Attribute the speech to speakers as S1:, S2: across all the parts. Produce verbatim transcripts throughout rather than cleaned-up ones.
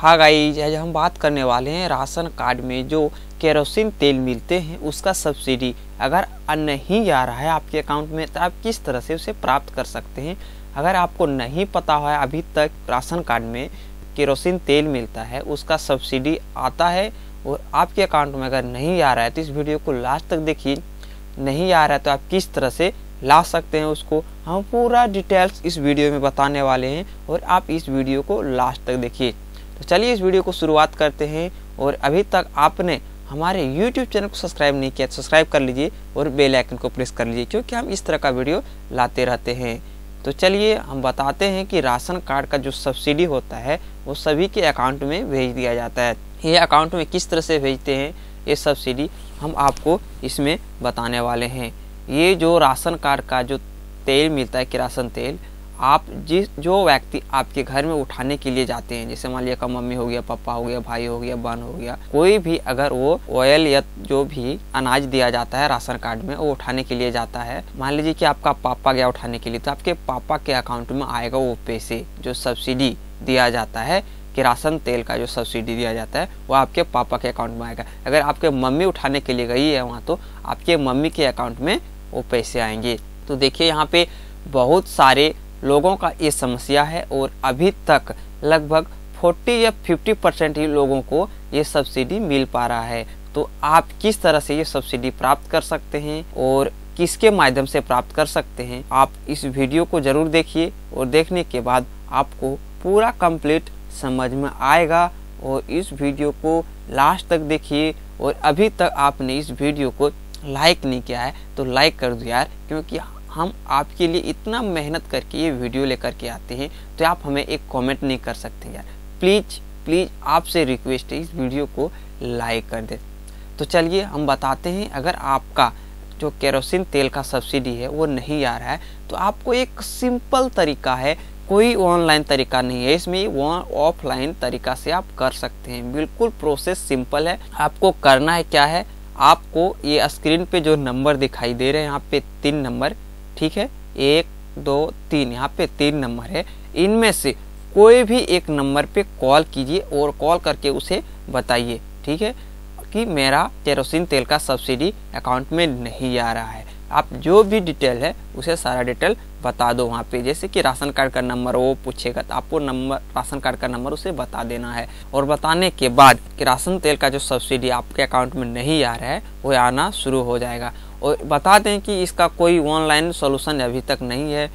S1: हाँ गाइस, आज हम बात करने वाले हैं राशन कार्ड में जो केरोसिन तेल मिलते हैं उसका सब्सिडी अगर नहीं आ रहा है आपके अकाउंट में तो आप किस तरह से उसे प्राप्त कर सकते हैं। अगर आपको नहीं पता है अभी तक राशन कार्ड में केरोसिन तेल मिलता है उसका सब्सिडी आता है और आपके अकाउंट में अगर नहीं आ रहा है तो इस वीडियो को लास्ट तक देखिए। नहीं आ रहा है तो आप किस तरह से ला सकते हैं उसको हम पूरा डिटेल्स इस वीडियो में बताने वाले हैं और आप इस वीडियो को लास्ट तक देखिए। तो चलिए इस वीडियो को शुरुआत करते हैं। और अभी तक आपने हमारे यूट्यूब चैनल को सब्सक्राइब नहीं किया तो सब्सक्राइब कर लीजिए और बेल आइकन को प्रेस कर लीजिए क्योंकि हम इस तरह का वीडियो लाते रहते हैं। तो चलिए हम बताते हैं कि राशन कार्ड का जो सब्सिडी होता है वो सभी के अकाउंट में भेज दिया जाता है। ये अकाउंट में किस तरह से भेजते हैं ये सब्सिडी हम आपको इसमें बताने वाले हैं। ये जो राशन कार्ड का जो तेल मिलता है किरासन तेल, आप जिस जो व्यक्ति आपके घर में उठाने के लिए जाते हैं, जैसे मान लिया का मम्मी हो गया, पापा हो गया, भाई हो गया, बहन हो गया, कोई भी अगर वो ऑयल या जो भी अनाज दिया जाता है राशन कार्ड में वो उठाने के लिए जाता है, मान लीजिए कि आपका पापा गया उठाने के लिए, तो आपके पापा के अकाउंट में आएगा वो पैसे जो सब्सिडी दिया जाता है कि राशन तेल का जो सब्सिडी दिया जाता है वो आपके पापा के अकाउंट में आएगा। अगर आपके मम्मी उठाने के लिए गई है वहाँ तो आपके मम्मी के अकाउंट में वो पैसे आएंगे। तो देखिए यहाँ पे बहुत सारे लोगों का ये समस्या है और अभी तक लगभग चालीस या पचास परसेंट ही लोगों को ये सब्सिडी मिल पा रहा है। तो आप किस तरह से ये सब्सिडी प्राप्त कर सकते हैं और किसके माध्यम से प्राप्त कर सकते हैं, आप इस वीडियो को जरूर देखिए और देखने के बाद आपको पूरा कंप्लीट समझ में आएगा। और इस वीडियो को लास्ट तक देखिए और अभी तक आपने इस वीडियो को लाइक नहीं किया है तो लाइक कर दो यार, क्योंकि हम आपके लिए इतना मेहनत करके ये वीडियो लेकर के आते हैं तो आप हमें एक कमेंट नहीं कर सकते यार। प्लीज़ प्लीज़ आपसे रिक्वेस्ट है इस वीडियो को लाइक कर दे। तो चलिए हम बताते हैं, अगर आपका जो केरोसिन तेल का सब्सिडी है वो नहीं आ रहा है तो आपको एक सिंपल तरीका है, कोई ऑनलाइन तरीका नहीं है इसमें, वो ऑफलाइन तरीका से आप कर सकते हैं। बिल्कुल प्रोसेस सिंपल है। आपको करना है क्या है, आपको ये स्क्रीन पे जो नंबर दिखाई दे रहे हैं यहाँ पे तीन नंबर, ठीक है, एक दो तीन, यहाँ पे तीन नंबर है, इनमें से कोई भी एक नंबर पे कॉल कीजिए और कॉल करके उसे बताइए, ठीक है, कि मेरा केरोसिन तेल का सब्सिडी अकाउंट में नहीं आ रहा है। आप जो भी डिटेल है उसे सारा डिटेल बता दो वहाँ पे, जैसे कि राशन कार्ड का नंबर वो पूछेगा तो आपको नंबर राशन कार्ड का नंबर उसे बता देना है। और बताने के बाद कि राशन तेल का जो सब्सिडी आपके अकाउंट में नहीं आ रहा है वो आना शुरू हो जाएगा। और बता दें कि इसका कोई ऑनलाइन सोल्यूशन अभी तक नहीं है।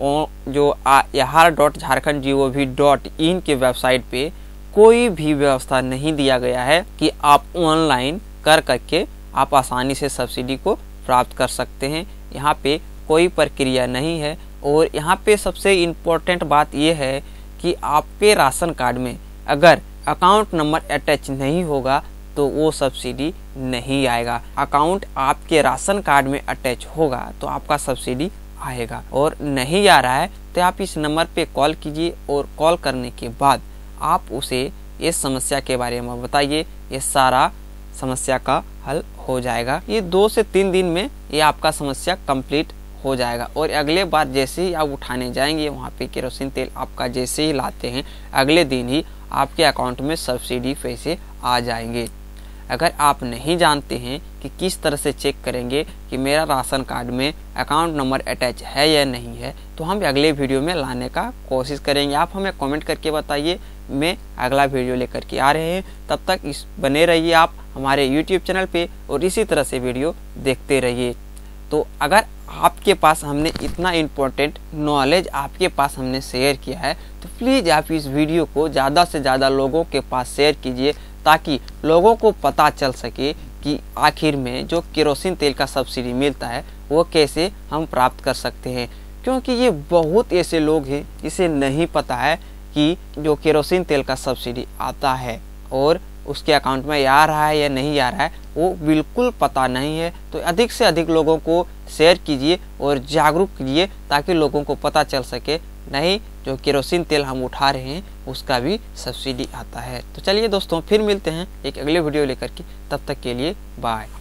S1: जो यार dot Jharkhand G O V dot in के वेबसाइट पे कोई भी व्यवस्था नहीं दिया गया है कि आप ऑनलाइन कर करके आप आसानी से सब्सिडी को प्राप्त कर सकते हैं। यहाँ पे कोई प्रक्रिया नहीं है। और यहाँ पे सबसे इम्पोर्टेंट बात यह है कि आपके राशन कार्ड में अगर अकाउंट नंबर अटैच नहीं होगा तो वो सब्सिडी नहीं आएगा। अकाउंट आपके राशन कार्ड में अटैच होगा तो आपका सब्सिडी आएगा। और नहीं आ रहा है तो आप इस नंबर पे कॉल कीजिए और कॉल करने के बाद आप उसे इस समस्या के बारे में बताइए, ये सारा समस्या का हल हो जाएगा। ये दो से तीन दिन में ये आपका समस्या कंप्लीट हो जाएगा। और अगले बार जैसे ही आप उठाने जाएंगे वहाँ पे केरोसिन तेल आपका जैसे ही लाते हैं अगले दिन ही आपके अकाउंट में सब्सिडी पैसे आ जाएंगे। अगर आप नहीं जानते हैं कि किस तरह से चेक करेंगे कि मेरा राशन कार्ड में अकाउंट नंबर अटैच है या नहीं है तो हम अगले वीडियो में लाने का कोशिश करेंगे। आप हमें कमेंट करके बताइए, मैं अगला वीडियो लेकर के आ रहे हैं। तब तक इस बने रहिए आप हमारे यूट्यूब चैनल पे और इसी तरह से वीडियो देखते रहिए। तो अगर आपके पास हमने इतना इम्पोर्टेंट नॉलेज आपके पास हमने शेयर किया है तो प्लीज़ आप इस वीडियो को ज़्यादा से ज़्यादा लोगों के पास शेयर कीजिए ताकि लोगों को पता चल सके कि आखिर में जो केरोसिन तेल का सब्सिडी मिलता है वो कैसे हम प्राप्त कर सकते हैं। क्योंकि ये बहुत ऐसे लोग हैं जिसे नहीं पता है कि जो केरोसिन तेल का सब्सिडी आता है और उसके अकाउंट में आ रहा है या नहीं आ रहा है वो बिल्कुल पता नहीं है। तो अधिक से अधिक लोगों को शेयर कीजिए और जागरूक कीजिए ताकि लोगों को पता चल सके नहीं जो केरोसिन तेल हम उठा रहे हैं उसका भी सब्सिडी आता है। तो चलिए दोस्तों फिर मिलते हैं एक अगले वीडियो लेकर के, तब तक के लिए बाय।